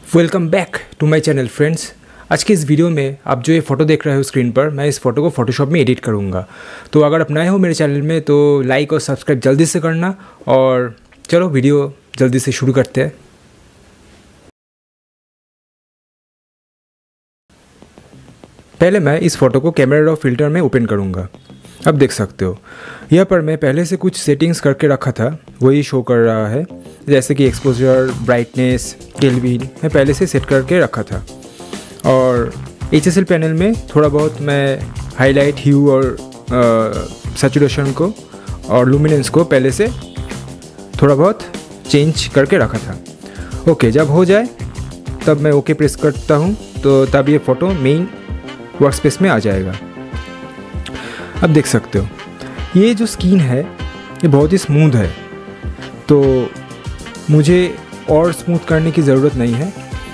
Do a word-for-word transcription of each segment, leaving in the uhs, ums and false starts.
Welcome back to my channel friends. आज के इस वीडियो में आप जो ये फ़ोटो देख रहे हो स्क्रीन पर, मैं इस फ़ोटो को फोटोशॉप में एडिट करूँगा। तो अगर आप नए हो मेरे चैनल में तो लाइक और सब्सक्राइब जल्दी से करना। और चलो वीडियो जल्दी से शुरू करते हैं। पहले मैं इस फ़ोटो को कैमरा रॉ फिल्टर में ओपन करूँगा। अब देख सकते हो यहाँ पर मैं पहले से कुछ सेटिंग्स करके रखा था, वही शो कर रहा है। जैसे कि एक्सपोजर, ब्राइटनेस, केल्विन मैं पहले से सेट करके रखा था। और एच एस एल पैनल में थोड़ा बहुत मैं हाईलाइट, ह्यू और सैचुरेशन को और लुमिनेंस को पहले से थोड़ा बहुत चेंज करके रखा था। ओके, जब हो जाए तब मैं ओके प्रेस करता हूँ, तो तब ये फ़ोटो मेन वर्कस्पेस में आ जाएगा। अब देख सकते हो ये जो स्किन है ये बहुत ही स्मूथ है, तो मुझे और स्मूथ करने की ज़रूरत नहीं है।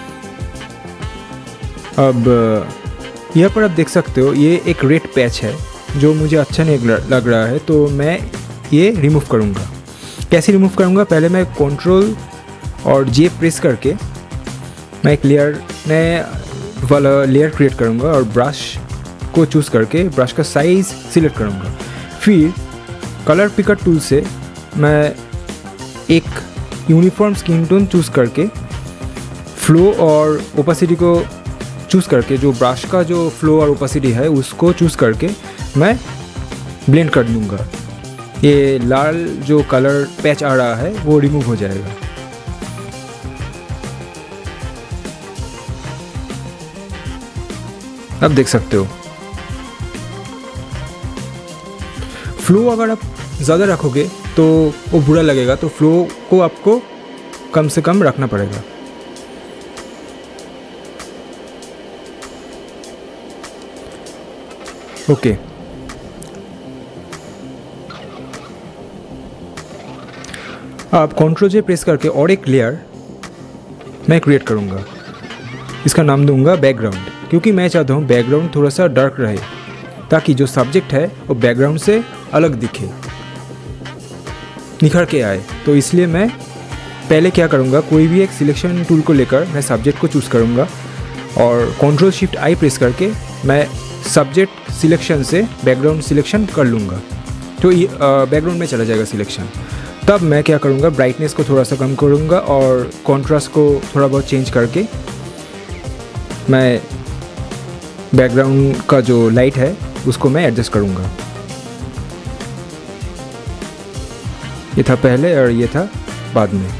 अब यहाँ पर आप देख सकते हो ये एक रेड पैच है जो मुझे अच्छा नहीं लग रहा है, तो मैं ये रिमूव करूँगा। कैसे रिमूव करूँगा? पहले मैं कंट्रोल और जे प्रेस करके मैं एक लेयर नया वाला लेयर क्रिएट करूँगा और ब्रश को चूज़ करके ब्रश का साइज़ सिलेक्ट करूँगा। फिर कलर पिकर टूल से मैं एक यूनिफॉर्म स्किन टोन चूज़ करके फ्लो और ओपेसिटी को चूज़ करके, जो ब्रश का जो फ्लो और ओपेसिटी है उसको चूज़ करके मैं ब्लेंड कर दूँगा। ये लाल जो कलर पैच आ रहा है वो रिमूव हो जाएगा। अब देख सकते हो फ्लो अगर आप ज़्यादा रखोगे तो वो बुरा लगेगा, तो फ्लो को आपको कम से कम रखना पड़ेगा। ओके, अब कंट्रोल जे प्रेस करके और एक लेयर मैं क्रिएट करूँगा। इसका नाम दूंगा बैकग्राउंड, क्योंकि मैं चाहता हूँ बैकग्राउंड थोड़ा सा डार्क रहे ताकि जो सब्जेक्ट है वो बैकग्राउंड से अलग दिखे, निखर के आए। तो इसलिए मैं पहले क्या करूँगा, कोई भी एक सिलेक्शन टूल को लेकर मैं सब्जेक्ट को चूज़ करूँगा और कंट्रोल शिफ्ट आई प्रेस करके मैं सब्जेक्ट सिलेक्शन से बैकग्राउंड सिलेक्शन कर लूँगा, तो बैकग्राउंड में चला जाएगा सिलेक्शन। तब मैं क्या करूँगा, ब्राइटनेस को थोड़ा सा कम करूँगा और कॉन्ट्रास्ट को थोड़ा बहुत चेंज करके मैं बैकग्राउंड का जो लाइट है उसको मैं एडजस्ट करूँगा। ये था पहले और ये था बाद में।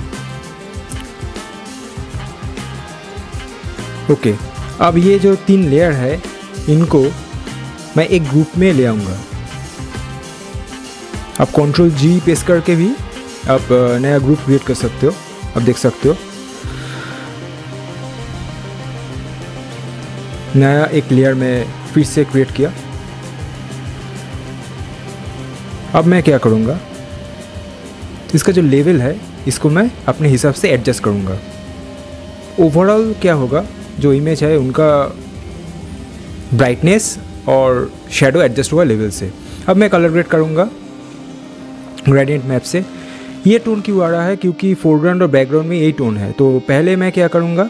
ओके, अब ये जो तीन लेयर है इनको मैं एक ग्रुप में ले आऊँगा। आप कंट्रोल जी प्रेस करके भी आप नया ग्रुप क्रिएट कर सकते हो। अब देख सकते हो नया एक लेयर में फिर से क्रिएट किया। अब मैं क्या करूँगा, इसका जो लेवल है इसको मैं अपने हिसाब से एडजस्ट करूँगा। ओवरऑल क्या होगा, जो इमेज है उनका ब्राइटनेस और शेडो एडजस्ट हुआ लेवल से। अब मैं कलर ग्रेड करूँगा ग्रेडियंट मैप से। ये टोन क्यों आ रहा है? क्योंकि फोरग्राउंड और बैकग्राउंड में यही टोन है। तो पहले मैं क्या करूँगा,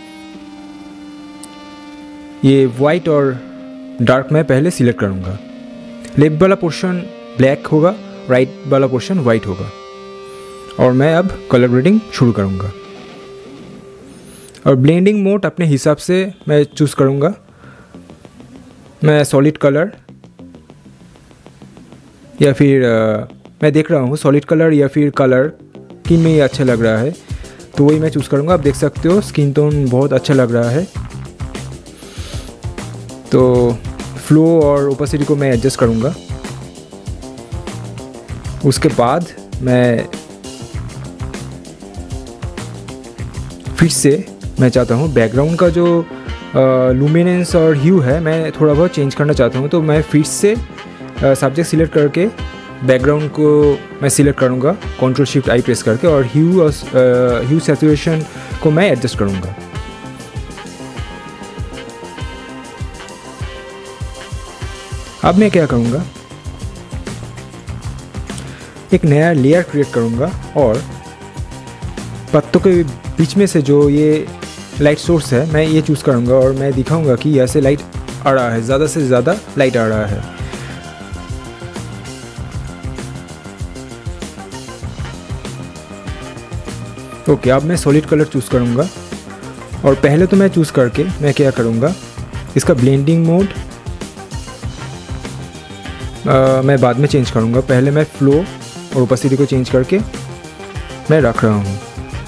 ये वाइट और डार्क मैं पहले सिलेक्ट करूँगा। लेफ्ट वाला पोर्शन ब्लैक होगा, राइट वाला पोर्शन वाइट होगा। और मैं अब कलर ग्रेडिंग शुरू करूँगा और ब्लेंडिंग मोड अपने हिसाब से मैं चूज़ करूँगा। मैं सॉलिड कलर या फिर आ, मैं देख रहा हूँ सॉलिड कलर या फिर कलर किन में ये अच्छा लग रहा है, तो वही मैं चूज़ करूँगा। आप देख सकते हो स्किन टोन बहुत अच्छा लग रहा है, तो फ्लो और ओपेसिटी को मैं एडजस्ट करूँगा। उसके बाद मैं फिर से मैं चाहता हूँ बैकग्राउंड का जो लुमिनेंस और ह्यू है मैं थोड़ा बहुत चेंज करना चाहता हूँ। तो मैं फिर से सब्जेक्ट सिलेक्ट करके बैकग्राउंड को मैं सिलेक्ट करूँगा कंट्रोल शिफ्ट आई प्रेस करके, और ह्यू और ह्यू सैचुरेशन को मैं एडजस्ट करूँगा। अब मैं क्या करूँगा, एक नया लेयर क्रिएट करूँगा और पत्तों के बीच में से जो ये लाइट सोर्स है, मैं ये चूज़ करूँगा और मैं दिखाऊँगा कि यहाँ से लाइट आ रहा है, ज़्यादा से ज़्यादा लाइट आ रहा है। ओके, अब मैं सॉलिड कलर चूज़ करूँगा और पहले तो मैं चूज़ करके मैं क्या करूँगा, इसका ब्लेंडिंग मोड आ, मैं बाद में चेंज करूँगा। पहले मैं फ्लो और ओपेसिटी को चेंज करके मैं रख रहा हूँ।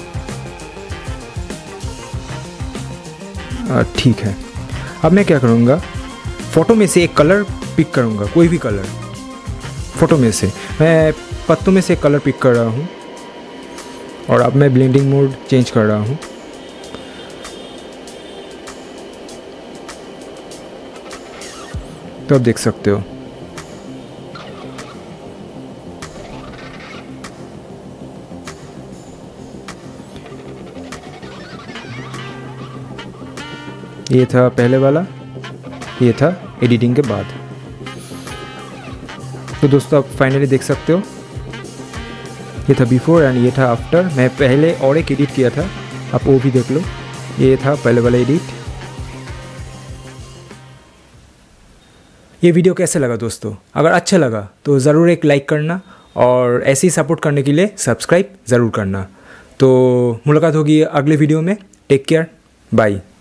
ठीक है, अब मैं क्या करूँगा, फ़ोटो में से एक कलर पिक करूँगा, कोई भी कलर। फ़ोटो में से मैं पत्तों में से एक कलर पिक कर रहा हूँ और अब मैं ब्लेंडिंग मोड चेंज कर रहा हूँ। तो आप देख सकते हो ये था पहले वाला, ये था एडिटिंग के बाद। तो दोस्तों आप फाइनली देख सकते हो, ये था बिफोर एंड ये था आफ्टर। मैं पहले और एक एडिट किया था, आप वो भी देख लो। ये था पहले वाला एडिट। ये वीडियो कैसे लगा दोस्तों? अगर अच्छा लगा तो ज़रूर एक लाइक करना और ऐसे ही सपोर्ट करने के लिए सब्सक्राइब ज़रूर करना। तो मुलाकात होगी अगले वीडियो में। Take care, bye.